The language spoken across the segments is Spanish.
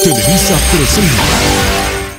Televisa presenta.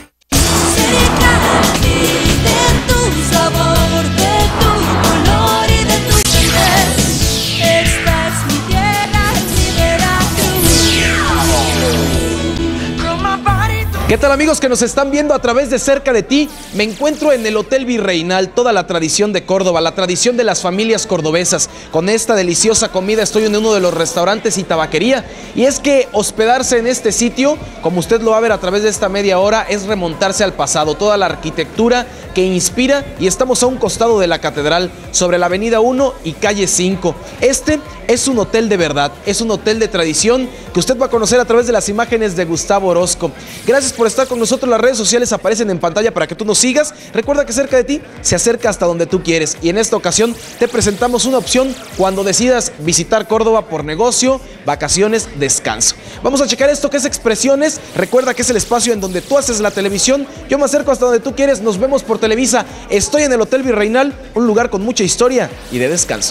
¿Qué tal, amigos que nos están viendo a través de Cerca de Ti? Me encuentro en el Hotel Virreinal, toda la tradición de Córdoba, la tradición de las familias cordobesas. Con esta deliciosa comida estoy en uno de los restaurantes y tabaquería. Y es que hospedarse en este sitio, como usted lo va a ver a través de esta media hora, es remontarse al pasado. Toda la arquitectura que inspira, y estamos a un costado de la catedral, sobre la avenida 1 y calle 5. Este es un hotel de verdad, es un hotel de tradición que usted va a conocer a través de las imágenes de Gustavo Orozco. Gracias por estar con nosotros. Las redes sociales aparecen en pantalla para que tú nos sigas. Recuerda que Cerca de Ti se acerca hasta donde tú quieres, y en esta ocasión te presentamos una opción cuando decidas visitar Córdoba por negocio, vacaciones, descanso. Vamos a checar esto que es Expresiones. Recuerda que es el espacio en donde tú haces la televisión. Yo me acerco hasta donde tú quieres. Nos vemos por Televisa. Estoy en el Hotel Virreinal, un lugar con mucha historia y de descanso.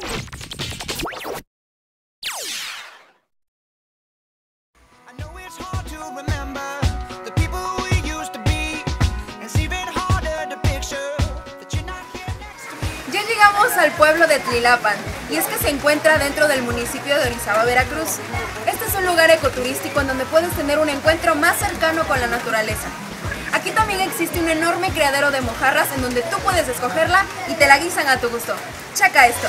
Ya llegamos al pueblo de Tlilapan, y es que se encuentra dentro del municipio de Orizaba, Veracruz. Este es un lugar ecoturístico en donde puedes tener un encuentro más cercano con la naturaleza. Aquí también existe un enorme criadero de mojarras en donde tú puedes escogerla y te la guisan a tu gusto. Checa esto.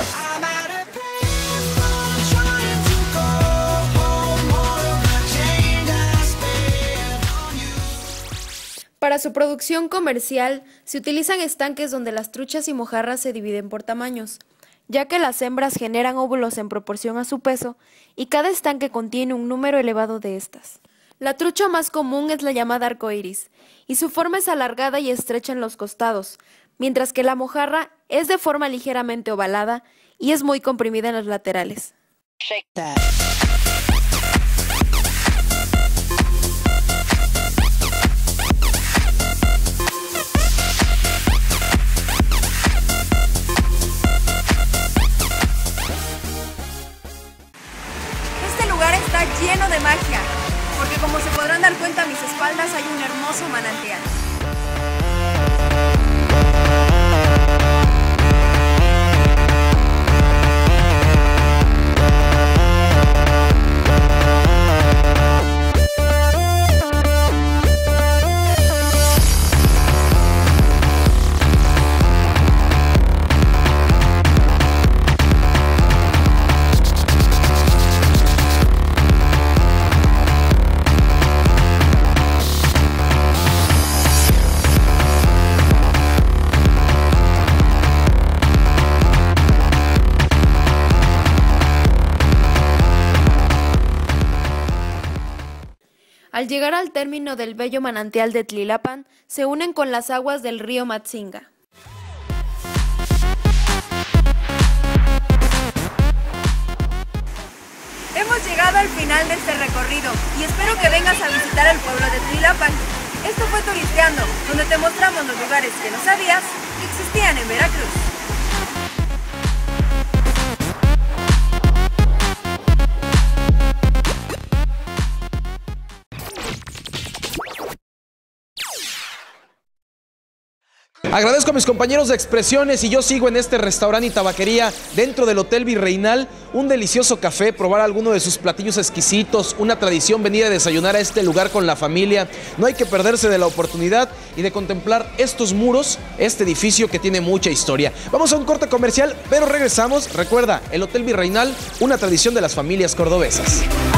Para su producción comercial, se utilizan estanques donde las truchas y mojarras se dividen por tamaños, ya que las hembras generan óvulos en proporción a su peso y cada estanque contiene un número elevado de estas. La trucha más común es la llamada arcoíris, y su forma es alargada y estrecha en los costados, mientras que la mojarra es de forma ligeramente ovalada y es muy comprimida en los laterales. Este lugar está lleno de magia, porque como se podrán dar cuenta a mis espaldas hay un hermoso manantial. Al llegar al término del bello manantial de Tlilapan, se unen con las aguas del río Matzinga. Hemos llegado al final de este recorrido y espero que vengas a visitar el pueblo de Tlilapan. Esto fue Turisteando, donde te mostramos los lugares que no sabías que existían en Veracruz. Agradezco a mis compañeros de Expresiones, y yo sigo en este restaurante y tabaquería dentro del Hotel Virreinal. Un delicioso café, probar alguno de sus platillos exquisitos, una tradición venir a desayunar a este lugar con la familia. No hay que perderse de la oportunidad y de contemplar estos muros, este edificio que tiene mucha historia. Vamos a un corte comercial, pero regresamos. Recuerda, el Hotel Virreinal, una tradición de las familias cordobesas.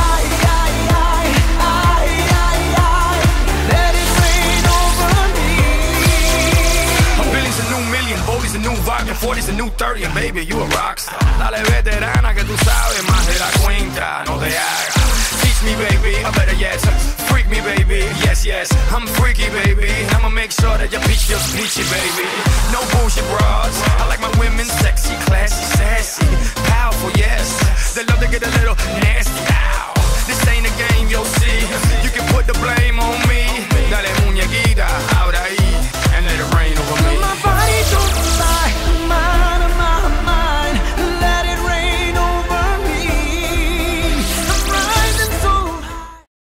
A new vodka, 40's a new 30, and baby, you a rockstar. Dale veterana que tú sabes más de la cuenta, no te hagas. Teach me, baby, or better yet, freak me, baby. Yes, yes, I'm freaky, baby. I'ma make sure that your bitch feels peachy, baby. No bullshit bras. I like my women sexy, classy, sassy, powerful, yes. They love to get a little nasty. Ow. This ain't a game.